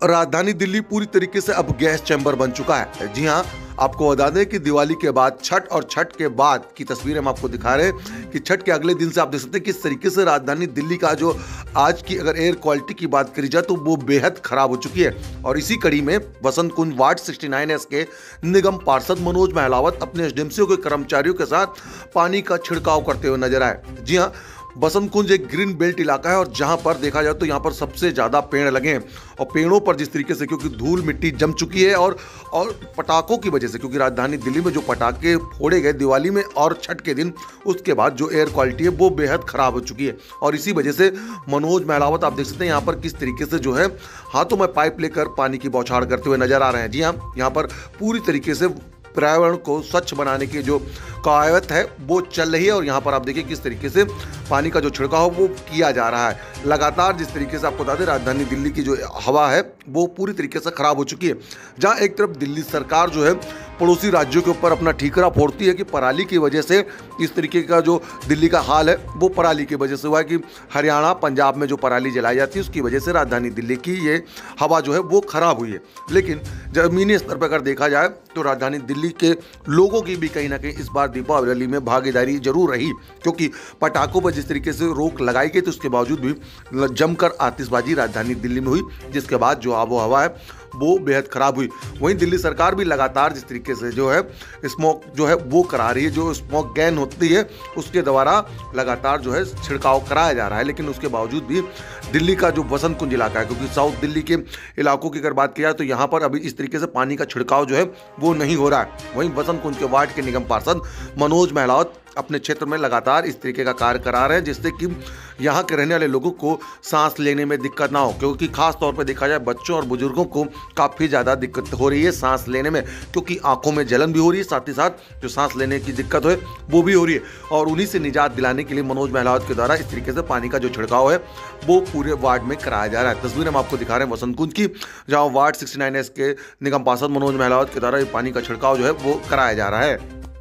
राजधानी दिल्ली पूरी तरीके से अब गैस चैम्बर बन चुका है। जी हाँ, आपको बता दें कि दिवाली के बाद छठ और छठ के बाद की तस्वीरें हम आपको दिखा रहे हैं कि छठ के अगले दिन से आप देख सकते हैं किस तरीके से राजधानी दिल्ली का जो आज की अगर एयर क्वालिटी की बात करी जाए तो वो बेहद खराब हो चुकी है। और इसी कड़ी में बसंत कुंज वार्ड 69S के निगम पार्षद मनोज महलावत अपने एसडीएमसी के कर्मचारियों के साथ पानी का छिड़काव करते हुए नजर आए। जी हाँ, बसंत कुंज एक ग्रीन बेल्ट इलाका है और जहां पर देखा जाए तो यहां पर सबसे ज़्यादा पेड़ लगे हैं और पेड़ों पर जिस तरीके से क्योंकि धूल मिट्टी जम चुकी है और पटाखों की वजह से, क्योंकि राजधानी दिल्ली में जो पटाखे फोड़े गए दिवाली में और छठ के दिन, उसके बाद जो एयर क्वालिटी है वो बेहद ख़राब हो चुकी है। और इसी वजह से मनोज महलावत आप देख सकते हैं यहाँ पर किस तरीके से जो है हाथों में पाइप लेकर पानी की बौछार करते हुए नजर आ रहे हैं। जी हाँ, यहाँ पर पूरी तरीके से पर्यावरण को स्वच्छ बनाने की जो कवायद है वो चल रही है और यहाँ पर आप देखिए किस तरीके से पानी का जो छिड़काव वो किया जा रहा है। लगातार जिस तरीके से आपको बता दें राजधानी दिल्ली की जो हवा है वो पूरी तरीके से खराब हो चुकी है। जहाँ एक तरफ दिल्ली सरकार जो है पड़ोसी राज्यों के ऊपर अपना ठीकरा फोड़ती है कि पराली की वजह से इस तरीके का जो दिल्ली का हाल है वो पराली की वजह से हुआ है कि हरियाणा पंजाब में जो पराली जलाई जाती है उसकी वजह से राजधानी दिल्ली की ये हवा जो है वो खराब हुई है। लेकिन ज़मीनी स्तर पर अगर देखा जाए तो राजधानी दिल्ली के लोगों की भी कहीं ना कहीं इस बार दीपावली में भागीदारी जरूर रही, क्योंकि पटाखों पर जिस तरीके से रोक लगाई गई तो उसके बावजूद भी जमकर आतिशबाजी राजधानी दिल्ली में हुई, जिसके बाद जो आबो हवा है वो बेहद खराब हुई। वहीं दिल्ली सरकार भी लगातार जिस तरीके से जो है स्मोक जो है वो करा रही है, जो स्मोक गैन होती है उसके द्वारा लगातार जो है छिड़काव कराया जा रहा है। लेकिन उसके बावजूद भी दिल्ली का जो बसंत कुंज इलाका है, क्योंकि साउथ दिल्ली के इलाकों की अगर बात की जाए तो यहाँ पर अभी इस तरीके से पानी का छिड़काव जो है वो नहीं हो रहा है। वहीं बसंत कुंज के वार्ड के निगम पार्षद मनोज महलावत अपने क्षेत्र में लगातार इस तरीके का कार्य करा रहे हैं जिससे कि यहाँ के रहने वाले लोगों को सांस लेने में दिक्कत ना हो, क्योंकि खास तौर पर देखा जाए बच्चों और बुजुर्गों को काफ़ी ज़्यादा दिक्कत हो रही है सांस लेने में, क्योंकि आंखों में जलन भी हो रही है, साथ ही साथ जो सांस लेने की दिक्कत है वो भी हो रही है। और उन्हीं से निजात दिलाने के लिए मनोज महलावत के द्वारा इस तरीके से पानी का जो छिड़काव है वो पूरे वार्ड में कराया जा रहा है। तस्वीर हम आपको दिखा रहे हैं बसंत कुंज की, जहाँ वार्ड 69S के निगम पार्षद मनोज महलावत के द्वारा पानी का छिड़काव जो है वो कराया जा रहा है।